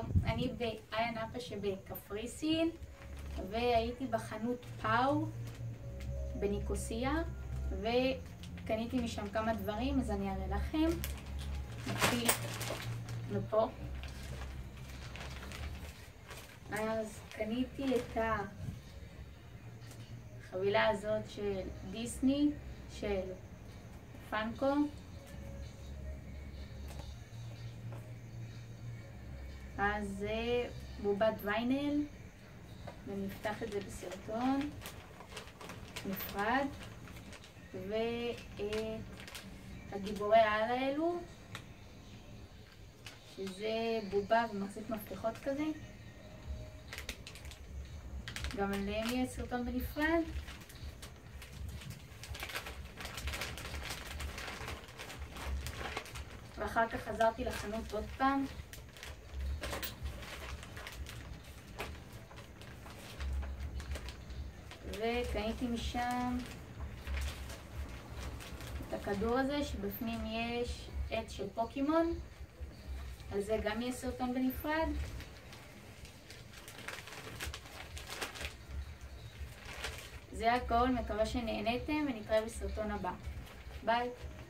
אני באיה נאפה שבקפריסין, והייתי בחנות פאו בניקוסיה, וקניתי משם כמה דברים, אז אני אראה לכם. נתחיל מפה. אז קניתי את החבילה הזאת של דיסני, של פאנקו. אז זה בובת ויינל, ונפתח את זה בסרטון נפרד. ואת הגיבורי העל האלו, שזה בובה ומחזיק מפתחות כזה, גם עליהם יהיה סרטון בנפרד. ואחר כך חזרתי לחנות עוד פעם, וקניתי משם את הכדור הזה שבפנים יש עץ של פוקימון, על זה גם יהיה סרטון בנפרד. זה הכל, מקווה שנהניתם ונתראה בסרטון הבא. ביי.